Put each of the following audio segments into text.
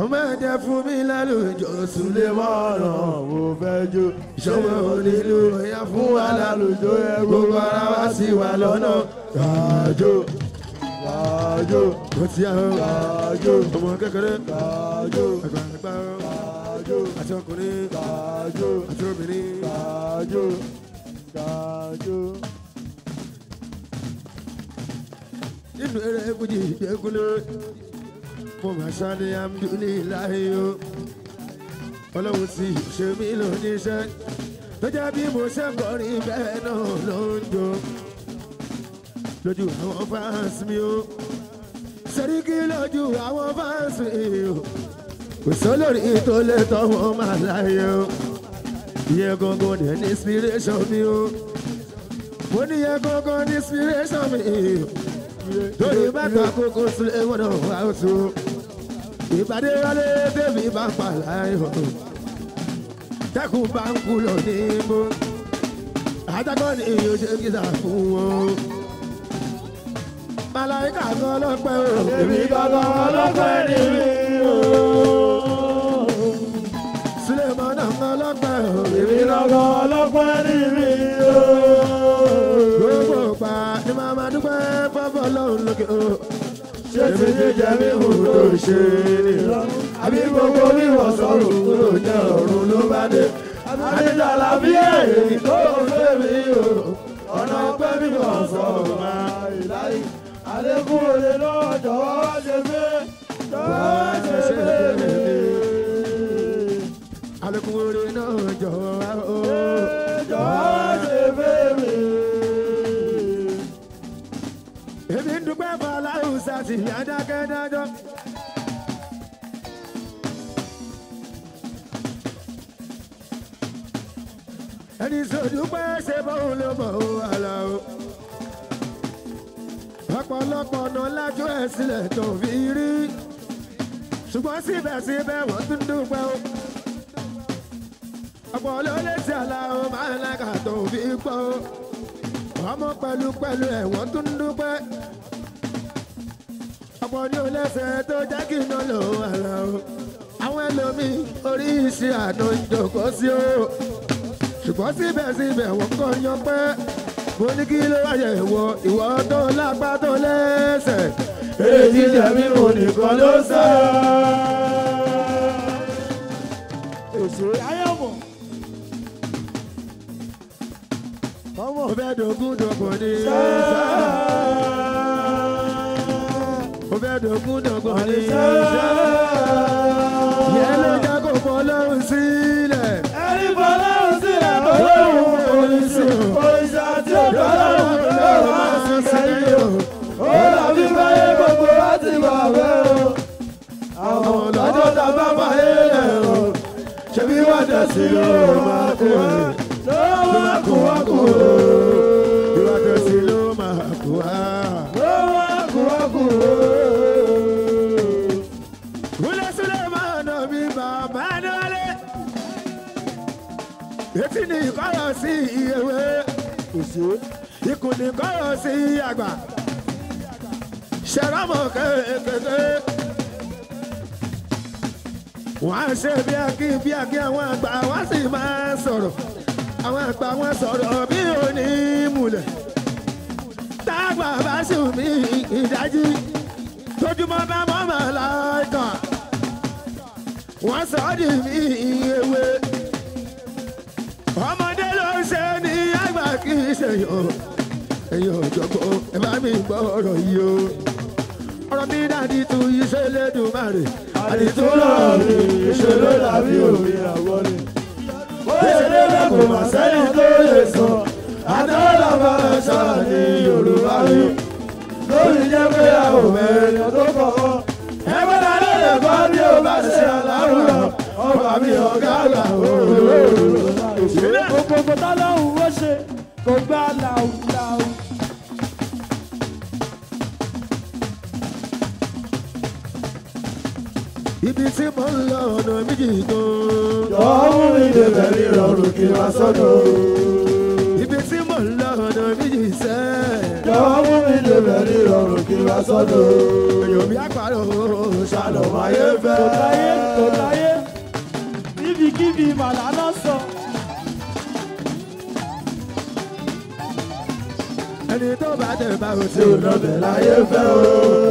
ọmọ ẹ̀jẹ̀ fún mi lálùjọ Súlé mọ́ràn mo fẹ́ jó ìṣọwọ́ onílù ẹ̀yà fún wa lálùjọ ẹ̀ gbogbo ara wa sì wà lọ́nà kájó kájó ó ti yá kájó ọmọ kékeré kájó àgbàlagbà kájó àti ọkùnrin kájó àti obìnrin kájó kájó. nínú eré fújì ìdẹ́kunlé mo máa ṣáde amúdúniláyé o ọlọ́run ti ṣe mí lóníṣẹ́ tó jẹ́ bí mo ṣe kọrin bẹ́ẹ̀ náà ló ń jó lójú àwọn fans mi o Sẹ́ríkì lójú àwọn fans mi o kò sólórí tó lè tọ́ wọn máa láyé o ìyẹn gangan ní inspiration mi o mo ní ìyẹn gangan ní inspiration mi lórí bàtà kókó Súlé wọn náà wá oṣù ìpàdé wálé débi bá pa láyọ̀ tẹ́kùn bá ń kú lọ níbo àtàkọ́ ni yóò ṣe kíta fún wọn. Màláíkà kan ọlọ́pẹ́ o èmi gangan ọlọ́pẹ́ ni mi o. Súlèmọ́nà kan ọlọ́pẹ́ o èmi gangan ọlọ́pẹ́ ni mi o. Gbogbo pa ni màmá dúpẹ́ fọ́fọ́ lọ́hùn lókè o. Ṣé ti jíjẹ mi hù tó ṣe ni àbí gbogbo wíwọ̀ sọ̀rọ̀ kúrò jẹ́ ọ̀run ló bá dé. Àdìjà làbí èyí tó fẹ́ mi o. Ọ̀nà ọpẹ́ mi kàn sọ̀rọ̀ máa ìláyé. Àlékún òde náà jọ̀wọ́ wá ṣe fẹ́. Jọ̀wọ́ wá ṣe fẹ́ mi. Àlékún òde náà jọ̀wọ́ wá o. Jọ̀wọ́ wá ṣe fẹ́ mi. Èmi ń dúpẹ́ fún aláwùsá tí ìyá dákẹ́ dájọ́. Ẹni sòdúpẹ́ ṣe bóun ló mọ̀ ó àlà o. Ọ̀pọ̀lọpọ̀ ọ̀nà lájú ẹ̀ sílẹ̀ tó fi rí. Ṣùgbọ́n síbẹ̀síbẹ̀ wọ́n tún dúpẹ́ o. Ọ̀pọ̀ ló lè ti àlà o máa ń lága tó fi pọ̀ o. Ọmọ pẹ̀lú ẹ̀ wọ́n tún dúpẹ́. Ọ̀pọ̀ ní olẹ́sẹ̀ tó jẹ́ kí iná lò àlà o. Àwọn ẹlòmíì orí iṣẹ́ àná ń jòkó sí o. Ṣùgbọ́n síbẹ̀síbẹ̀ wọ́n kọ́ yan pẹ́. Mo ní kí ló wáyé ìwọ tó lápá tó lẹ́sẹ̀. Èyí jẹ́ mi mo nìkan ló sẹ́. Òṣèré ayọ̀mọ̀. Ọmọ fẹ́ dogun dọ̀gbọ̀n ní sáà. Mo fẹ́ dogun dọ̀gbọ̀n ní sáà. Yẹ́n ló jẹ́ kó fọ́ lọ́rùn sílẹ̀. Ẹni fọ́ lọ́rùn sílẹ̀ olóhùn oríṣi. Oríṣi àti òkè ọlọ́run ló máa ń sẹ́yìn o. Ó làbí báyé gbogbo láti wà wẹ́ o. Àwọn ọ̀làjọ́ ta bá fàyè rẹ̀ o. Ṣebí wà dẹ̀sí ló máa kú ẹ̀. Ló máa kú wá kú o. Ìwà dẹ̀sí ló máa kú wá. Ló máa kú wá kú o. Súlé máa nà mí bàbá dálé. Etí ni ìkọ́rọ̀ sí ìyèwé. Ikùn ni ìkọ́rọ̀ sí àgbà. Ṣẹ̀rámọ̀ kékeré. Wọ́n á ṣe bí akí àwọn àgbà wá sì máa sọ̀rọ̀. Àwọn àgbà wọn sọ̀rọ̀ bí òní múlẹ̀. Tágbà bá sùn mí ìdájí. Tójúmọ́ bá mọ́ màláíkà. Wọ́n sọ ọ́ di mí ewé. Ọmọdé ló ń ṣe ní àgbà kì í ṣe yọ. Ẹ̀yin ọ̀jọ̀gbọ́n ẹ bá mi gbọ́ ọ̀rọ̀ yìí o. Ọ̀rọ̀ mi dàdí tu iṣẹ́ Elédùmarè. Àdìtú lọ́rọ̀ mi iṣẹ́ ló dàbí òbí àwọlé. Ó ṣe lébẹ̀ kò mà sẹ́yìn tó lè sọ. Àdáwọ̀lá bá ṣá ní Yorùbá rí. Lórí jẹ́ pé a ò mẹ́rin tó kọ̀ọ̀kan. Ẹgbẹ́ ta ló lè kọ́ bí o bá ṣe àlárùrọ̀. Ọba mi ọ̀gá àgbà òòrùn. Gbogbo tọ́lọ́hùn ó ṣe kò gbá làwùlàwù. Ibi tí mo ń lọ ọ̀nà méjì tó. Jọ̀wọ́ mi débẹ̀ ní ìrọ̀rùn kí n wá sọ́dọ̀. Ibi tí mo ń lọ ọ̀nà méjì sẹ́. jọ̀wọ́ mú mi débẹ̀ ní ìrọ̀rùn kí n bá sọ́dọ̀. èèyàn bí àpárò ṣàlọ̀ máyé fẹ́. Tó láyé níbikíbi màlá náà sọ. ẹni tó bá tẹ̀ bá o Tí ò lọ́bẹ̀ láyé fẹ́ o.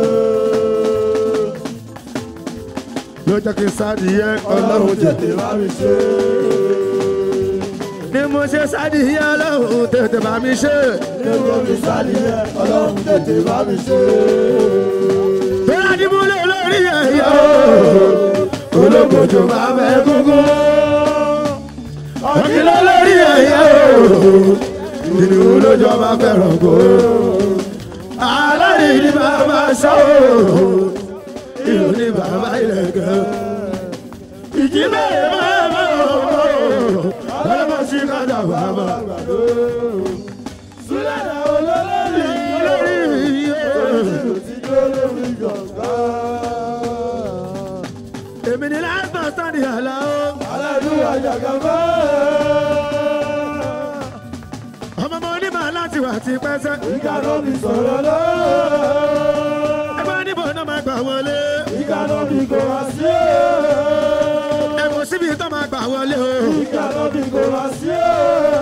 ló jẹ́ kí n sádìyẹ Ọlọ́run tètè bá mi ṣe. ni mo ṣe sádìyẹ ọlọ́run tètè bá mi ṣe. Níbo mi sádìyẹ Ọlọ́run tètè bá mi ṣe. bẹ́ẹ̀ ni mo lè lórí ẹ̀yọ́ Olókojò máa fẹ́ kúkú. ọ̀kìlọ̀ lórí ẹ̀yọ́ nínú lójọba fẹ́ràn kó. aláàrí ni bàbá sọ́ọ̀ ìlú ni bàbá ìlẹ̀kẹ̀. ìjì bẹ́ẹ̀ máa bá ọlọ́mọ sí kájà bàbá. Súlẹ̀dà olólórí olórí ìlú tí jó lórí jọ̀gá. èmi ni last man standing àlàó. Aládùúgbò àjàgàbá. ọmọ ọmọ onímọ̀ láti wà ti pẹ́sẹ́. Ìkànnà mi sọ̀rọ̀ lọ. ẹgbẹ́ níbo náà máa gbà wọlé. Ìkànnà mi kò wá sí o. ẹ̀wọ̀n síbi tó máa gbà wọlé o. Ìkànnà mi kò wá sí o.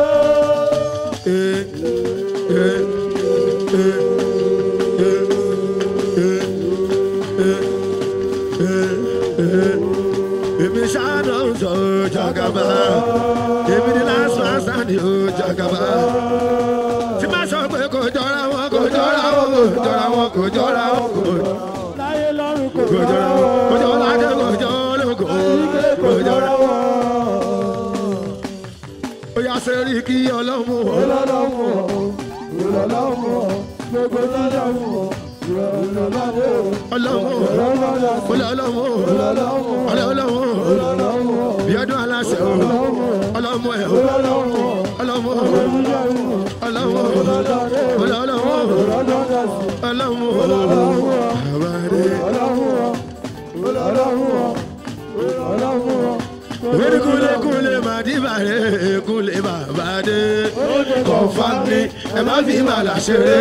èmi ṣáàdọ̀ ọ̀jọ̀ jọ̀gàbá. èmi ni last man standing ó jọ̀gàbá. tí máa sọ pé kò jọra wọn kò jọra wọn kò jọra wọn kò jọra wọn kò Láyé lọ́rùn kò jọra wọn kò jọra wọn kò jọra wọn kò jọra wọn. ó yà sẹ́rí kí ọlọ́mú wọn. Olólọ́mù ọ̀, olólọ́mù ọ̀, gbogbo lọ́lọ́mù ọ̀, olólọ́mù ọ̀, ọlọ́mú ọlọ́mú ọlọ́mú bíọ́dún aláṣẹ o ọlọ́mú ẹ̀ o ọlọ́mú ọlọ́mú ọlọ́mú àwárí. Wẹ́rẹ́ kúlẹ̀ máa di bàrẹ̀ kúlẹ̀ bàbá dé. Kọ̀ọ̀fà ni ẹ má fi màlà ṣeré.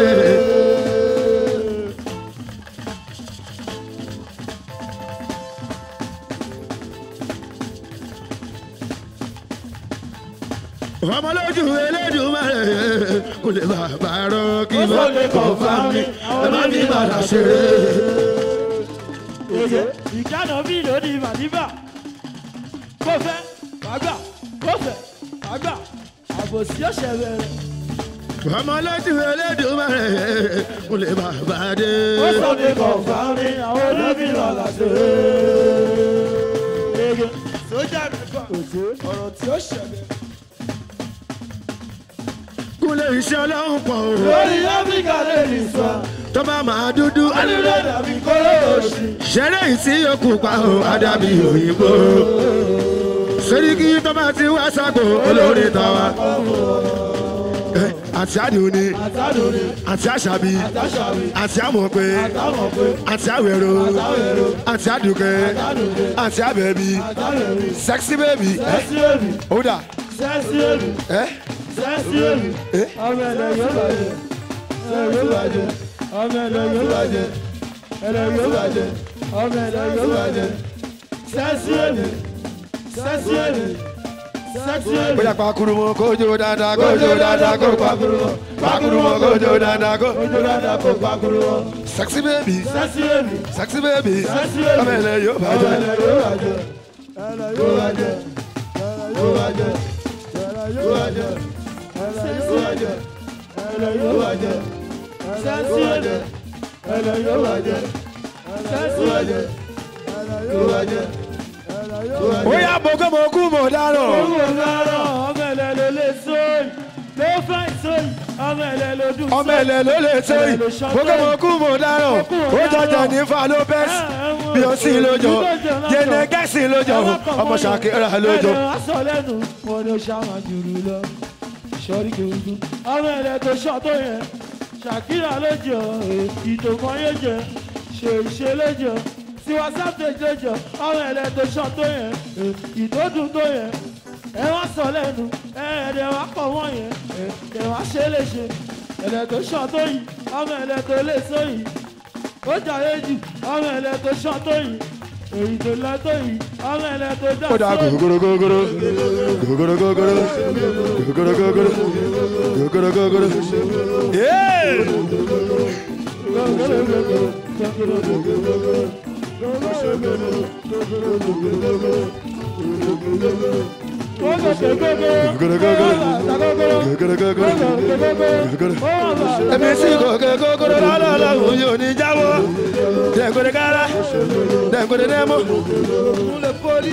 ọmọ lójú Elédùmarè kúlẹ̀ bàbá rọ kí bá kọ̀ọ̀fà ni ẹ má fi màlà ṣeré. Ìkànnà bí lórí Màdìbà. Kó fẹ́, wàgbà, kó fẹ́, wàgbà, àbòsí ọ̀sẹ̀ bẹ̀rẹ̀. ọmọ lójú Elédùmarè kúlẹ̀ bàbá dé. Ó sọ ní kọ̀ọ̀fà ní àwọn olóbìnrin ọ̀làṣẹ́. Sójà mẹ́fà, ọ̀rọ̀ tí ó ṣẹlẹ̀. kúlẹ̀ iṣẹ́ ọlọ́run pọ̀ o. Lórí Áfíríkà lè ní sọ. tó bá máa dúdú. Alúlé dàbí kóró òṣì. ṣeré ìsí yòókù pa o àdàbí òyìnbó. Sẹ́ríkì tó bá ti wá sáko olórí tàwa. àti àdùnní àti àṣàbí àti àmọ̀pé àti àwẹ̀rọ àti àdùkẹ́ àti àbẹ̀bí sexy baby. ó dà. Sẹ́sí èlù, sẹ́sí èlù. Ọmọ ẹ̀lẹ́ yóò bàjẹ́, ẹ̀lẹ́ yóò bàjẹ́, ọmọ ẹ̀lẹ́ yóò bàjẹ́, ẹ̀lẹ́ yóò bàjẹ́, ọmọ ẹ̀lẹ́ yóò bàjẹ́. Sẹ́sí èlù, sẹ́sí èlù, sẹ́sí èlù. bóyá pakuru mọ kójó dáadáa kójó dáadáa kó pakuru mọ pakuru mọ kójó dáadáa kó. Ojú dáadáa kò pakuru wọn. sexy baby Sẹ́sí èlù, sexy baby sẹ́sí èlù. ọmọ ẹlẹ yóò Ọmọ bàjẹ́. ẹ̀lẹ́ yóò bàjẹ́, ẹ̀lẹ́ yóò bàjẹ́, ẹ̀lẹ́ yóò bàjẹ́, ẹ̀lẹ́ yóò bàjẹ́, ẹ̀lẹ́ yóò bàjẹ́, ẹ̀lẹ́ yóò bàjẹ́, sẹ́sí èlù, ẹ̀lẹ́ yóò bàjẹ́, sẹ́sí èlù, ẹ̀lẹ́ yóò bàjẹ́, ẹ̀lẹ́ yóò bàjẹ́. bóyá bókó mo kú mo dárò. Ọmọ ẹ̀lẹ́ ọmọ ẹ̀lẹ́ ló lè sóyè, ló fà sóyè, ọmọ ẹ̀lẹ́ ló dùn ọmọ ẹlẹ ló lè tó yìí bókó mo kú mo dárò. ó jọjọ ní fa ló bẹ́ bí ó sì lójó jẹnẹ gẹ̀ẹ́sì lójó ọmọ ṣàkírà lójó. Ẹ̀rọ aṣọ lẹ́nu wọn ló ṣàwọn jùlù lọ. Sọ́rí gbogbo ọmọ ẹ̀lẹ́ tó ṣọ́ tó yẹn Ṣàkírà lójó ìtòmọ́ yóò jẹ ṣe ìṣe lójó tiwa sáfẹ̀jì lójó ọmọ ẹ̀lẹ́ tó ṣọ́ tó yẹn ìtòdùn tó yẹn ẹ wá sọ lẹ́nu ẹ̀ẹ́dẹ̀ wá pọ̀ wọ́n yẹn ẹ̀ wá ṣe é léṣe ẹ̀lẹ́ tó ṣọ́ tó yìí ọmọ ẹ̀lẹ́ tó lè sóyìn ó jàyé jù ọmọ ẹ̀lẹ́ tó ṣán tó yìí èyí tó lọ tó yìí ọmọ ẹ̀lẹ́ tó dá Ó dá gògòrò gògòrò gògòrò gògòrò gògòrò gògòrò gògòrò gògòrò. Èmi sì gògè gògòrò lọ́lọ́lọ́ òun yóò ní jáwọ́. Dẹ̀gòdè kára, dẹ̀gòdè dẹ́mọ́. Múlẹ̀ pọ́lì.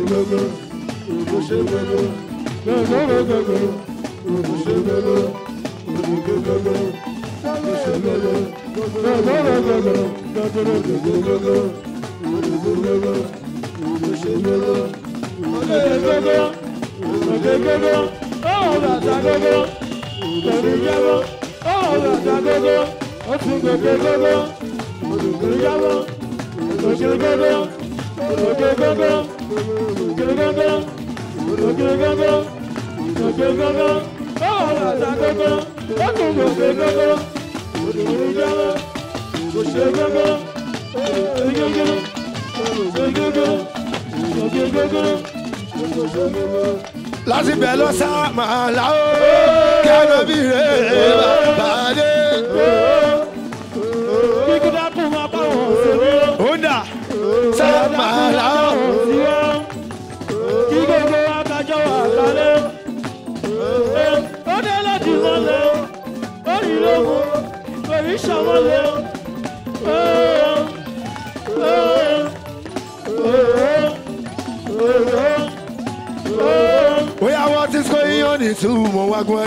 Láti bẹ̀ lọ sá màá la ó kí a lọ bí rè bàbá dé. Kíkú dákun máa bá wọn ṣeré. Ó dà sá màá la ó. Kí gbogbo akájọ wà lálẹ́. Ó dé láti mọ́lẹ̀, ó rí lóhùn, kò rí ṣàmọ́lẹ̀. Oya, what is going on in Sumo Wagwan?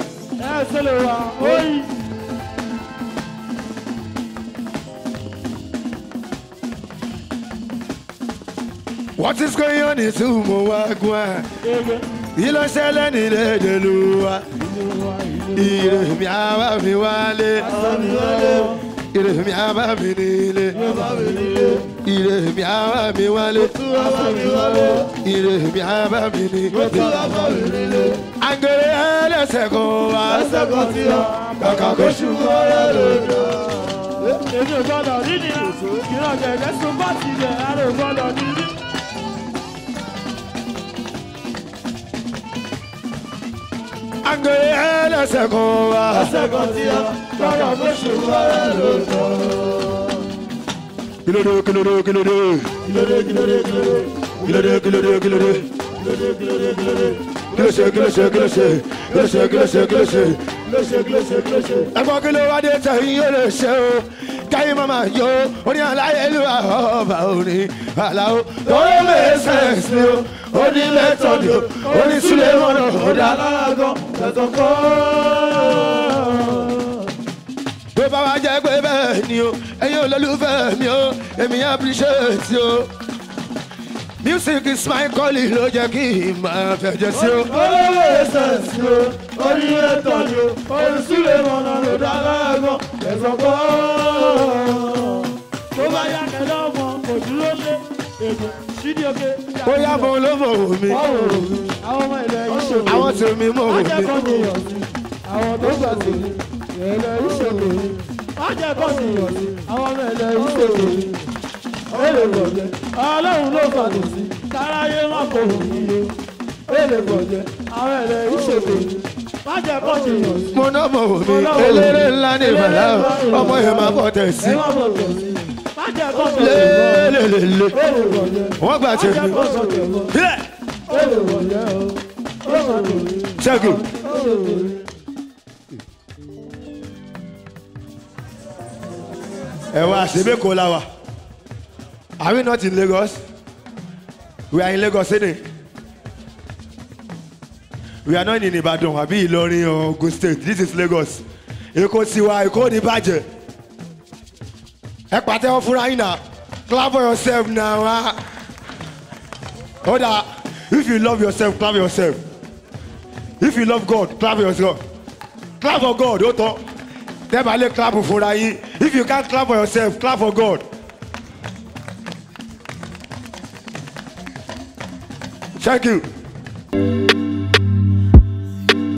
What is going on in Sumo Wagwan? Ilo ṣẹlẹ̀ nílẹ̀ Dèlúwa. Ire mi àwa mi wálé. Ire mi àwa mi nílé. Ire mi àwa mi wálé. Ire mi àwa mi nílé. Angere ẹlẹ́sẹ̀ kan wá. Kàkà kó ṣùgbọ́n rẹ̀ lójó. Èmi ò gbọ́dọ̀ rí ni ìran jẹ̀jẹ̀ sún bá tilẹ̀ àrò gbọ́dọ̀ ní rí. Angere ẹlẹ́sẹ̀ kan wá. Kàkà kó ṣùgbọ́n rẹ̀ lójó. Kílódé. Ẹ̀gbọ́n kí ló wá dé tẹ̀yìn yóò lè ṣe o. Káyé mama yo, oní aláyélúwà ọba òní aláwo. Lọ́wọ́ mẹ́sẹ̀ sí o, oní mẹ́tọ́dì o, oní sílẹ̀ mọ́nà ọ̀dà alágọ́ tẹ̀tọ̀ kọ́. Tó bá wá jẹ́ pé bẹ́ẹ̀ ni o, ẹ̀yin olólùfẹ́ mi o, èmi appreciate o. Music is my calling ló jẹ́ kí n máa fẹ̀jẹ̀ sí o. Olówó ẹsẹ̀ sí o, orí ẹ̀tọ́ ni o, orí sílẹ̀ mọ́nà ló dá láàgọ́ ẹ̀sọ́ kọ́. Tó bá yá kẹ́lẹ́ ọmọ kò dúró lé èdè sídìí òkè. Ó yá bọ̀ ló mọ̀ mi. Àwọn ọmọ ilẹ̀ yìí ṣòro. Àwọn tèmi mọ̀ mi. Ajẹ́kọ̀ọ́ ni yọ̀ sí. Àwọn tó gbà sí ilẹ̀ yìí ṣòro. Ajẹ́kọ̀ọ́ ni yọ̀ sí. Àwọn ọmọ ilẹ̀ yìí ṣòro. Èlé gbọ̀jẹ̀, Ọlọ́run ló fàdùn sí, káráyé má kò hù níye. Èlé gbọ̀jẹ̀, àwọn ẹ̀rẹ̀ ìṣèlè, má jẹ́ kọ́ ṣe yàn sí. Mo náà mọ̀ mi, eléré ńlá ní ìbàlá, ọmọ yẹn máa bọ̀ tẹ̀ sí. Má jẹ́ kọ́ ṣe yàn sí. Lélelele, Èlé gbọ̀jẹ̀, wọ́n gbà tẹ̀ mí. Bílẹ̀. Èlé gbọ̀jẹ̀ o, ó máa dùn mí. Ṣẹ́gun. Ẹ wá ṣebí kò la wa. Are we not in Lagos? We are in Lagos, isn't it? We are not in Ibadan, àbí Ìlọrin or Ogun State. This is Lagos. Èkó tiwa, Èkó ní bàjẹ́. Ẹ pàtẹ́wọ́ fúnra yín náà. Clap for yourself now. Hold on. If you love yourself, clap yourself. If you love God, clap yourself. Clap for God, ó tọ́. Tẹ́ bá lè clap fúnra yín. If you can't clap for yourself, clap for God. Thank you.